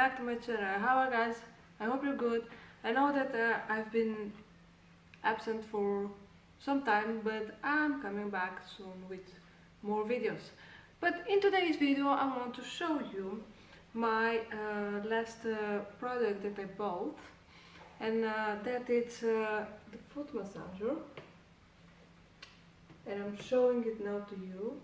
back to my channel. How are you guys? I hope you're good. I know that I've been absent for some time, but I'm coming back soon with more videos. But in today's video I want to show you my last product that I bought, and that is the foot massager, and I'm showing it now to you.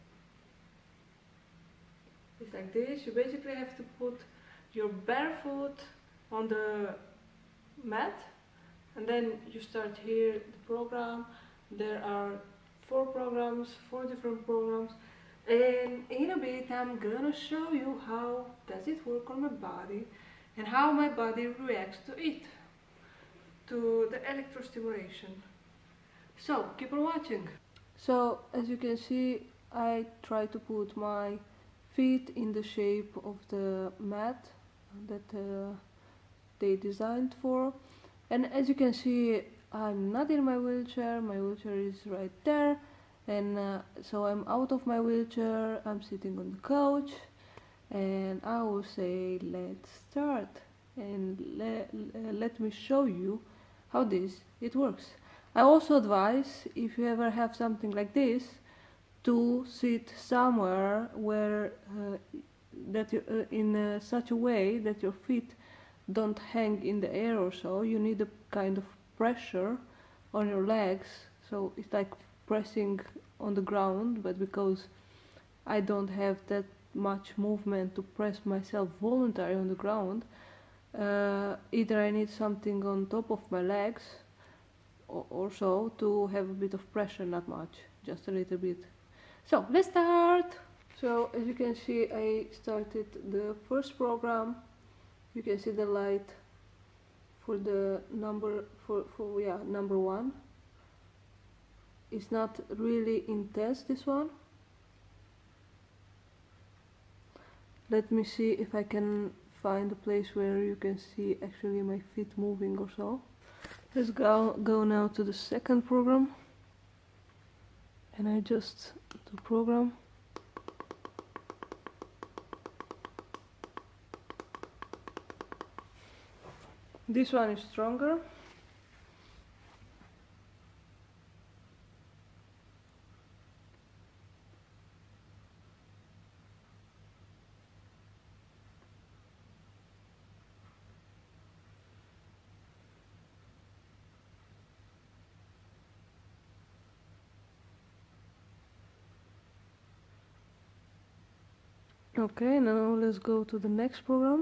It's like this. You basically have to put your bare foot on the mat, and then you start here the program. There are four different programs, and in a bit I'm gonna show you how does it work on my body and how my body reacts to it, to the electrostimulation. So keep on watching. So as you can see, I try to put my feet in the shape of the mat that they designed for, and as you can see, I'm not in my wheelchair is right there, and so I'm out of my wheelchair, I'm sitting on the couch, and I will say let's start, and let me show you how it works. I also advise, if you ever have something like this, to sit somewhere where that you, in such a way that your feet don't hang in the air or so. You need a kind of pressure on your legs, so it's like pressing on the ground, but because I don't have that much movement to press myself voluntarily on the ground, either I need something on top of my legs or so to have a bit of pressure, not much, just a little bit. So let's start. So as you can see, I started the first program. You can see the light for the number number 1. It's not really intense, this one. Let me see if I can find a place where you can see actually my feet moving or so. Let's go now to the second program, and I just do program. This one is stronger. Okay, now let's go to the next program.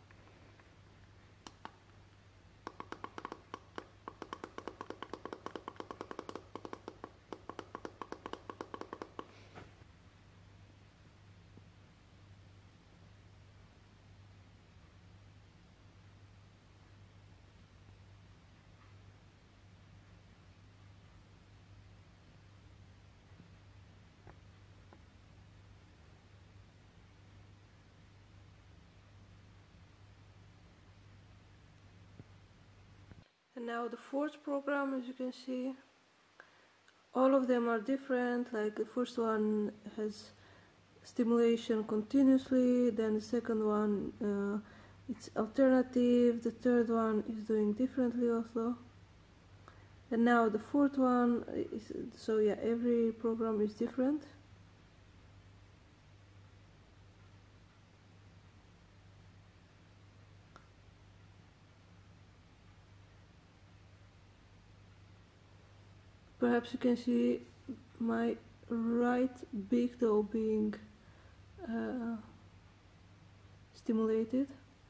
And now the fourth program, as you can see, all of them are different. Like the first one has stimulation continuously, then the second one it's alternative, the third one is doing differently also, and now the fourth one is, so yeah, every program is different. Perhaps you can see my right big toe being stimulated.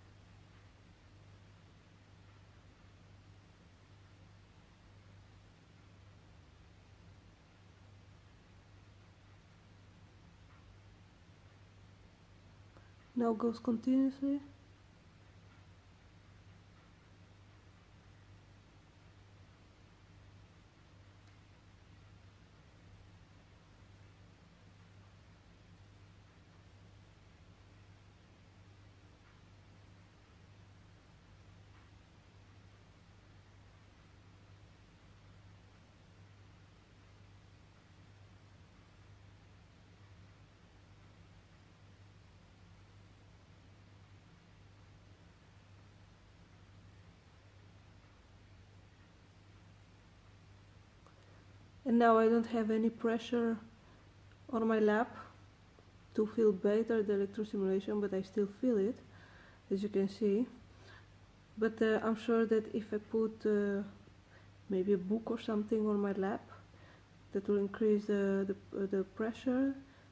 Now goes continuously. And now I don't have any pressure on my lap to feel better the electrostimulation, but I still feel it, as you can see. But I'm sure that if I put maybe a book or something on my lap, that will increase the pressure.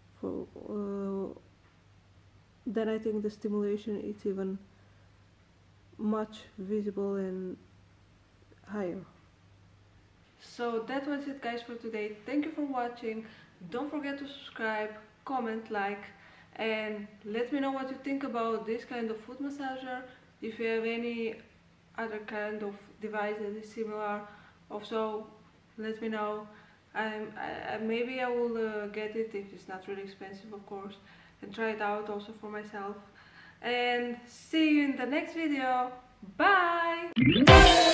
Then I think the stimulation is even much visible and higher. So that was it, guys, for today. Thank you for watching. Don't forget to subscribe, comment, like, and let me know what you think about this kind of foot massager. If you have any other kind of device that is similar, also let me know. Maybe I will get it if it's not really expensive, of course, and try it out also for myself. And see you in the next video. Bye!